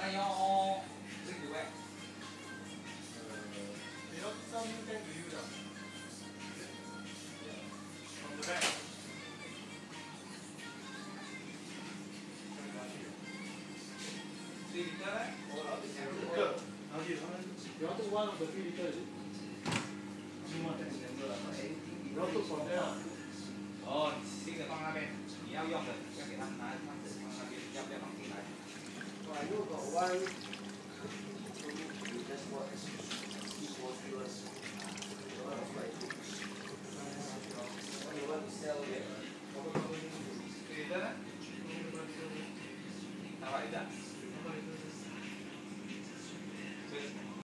那要这个位。 你要上面跟 view 的。from the back。 对的嘞。 然后就他们，然后这弯了的比例就是。然后就从这样。 哦，新的放那边，你要用的。